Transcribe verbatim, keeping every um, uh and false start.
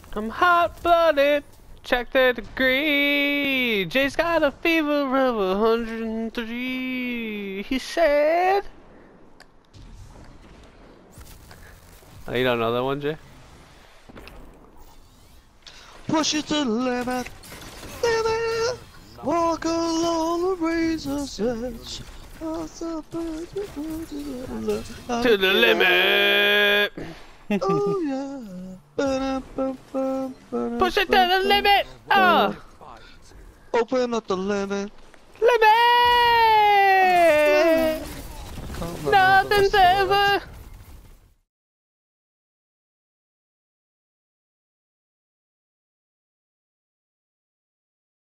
I'm hot-blooded. Check the degree. Jay's got a fever of one hundred three. He said. Oh, you don't know that one, Jay? Push it to the limit. Limit. Walk along the razor's edge. To the limit. Oh yeah. Push it to the limit. Oh. Open up the limit.